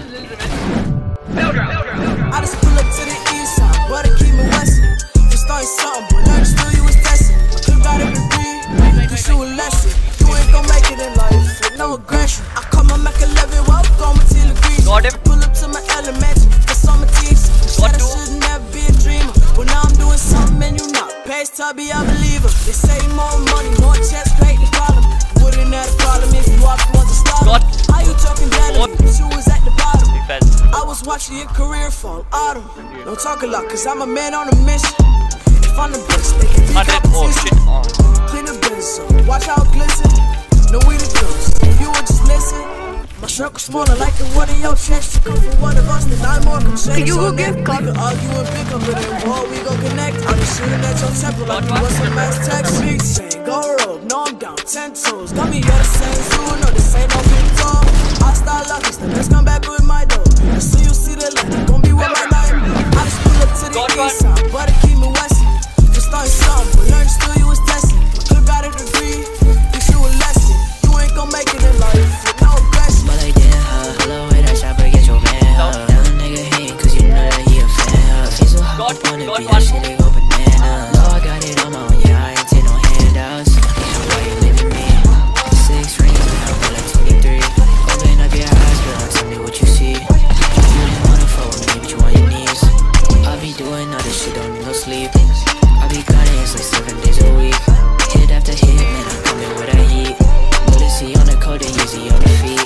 I just pull up to the east side, but I keep me westin'. You started something, but learn still you was testing. My clip got a degree, teach you a lesson. You ain't gon' make it in life with no aggression. I call my Mac 11, well, go my till degrees. Pull up to my elementary, that's on my teeth. Said I should never be a dreamer, but now I'm doing something and you not. Pays tubby, I believe her. They say more money, more checks, create the problem. Wouldn't have a problem if you walked once to start. How you talking down to me? She was at the bottom. I was watching your career fall autumn. Don't talk a lot, cause I'm a man on a mission. If I'm the best, they can be competition. Clean the business up, watch how it glisten. No we the girls, if you would just listen. My circle smaller like the one in your chest. You come from one of us, then I'm more concerned. You will get caught. We can argue and pick up, but then war we gon' connect. I'm just shooting at your temple like you was some mass text. Big saying, go rope, no I'm down, 10 toes. Got me at the same zoo, no this ain't no big talk. I start lucky, so let's come back with my dough. As soon you see the light, gon' be with my night. I just pull up to the east side, but I keep me westin'. Just started something, but learn still you was testing. My clip got a degree, teach you a lesson. You ain't gon' make it in life with no aggression. But like damn, hello, hit that shopper, get your man. Now a nigga hatin' cause you know that he a fan. If he's so hot up on the beat, that shit they go banana. No, I got it on my own, yeah, I ain't take no handouts. Why you leaving me? 6 rings, and I feel like 23. Open up your eyes, girl, tell me what you see. You didn't wanna fuck with me, but you on your knees. I be doing all this shit, don't need no sleep. I be cutting, it's like 7 days a week. Hit after hit, man, I'm coming with that heat. Bulletsy on the code and easy on the feet.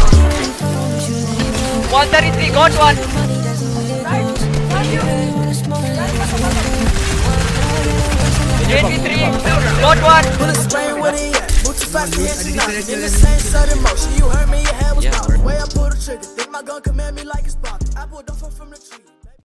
133, got one. 83, got one. Bullets spraying where they at. Move too fast to hit tonight. In the same sudden motion, you heard me, your head was down. The way I pull the trigger, think my gun command me like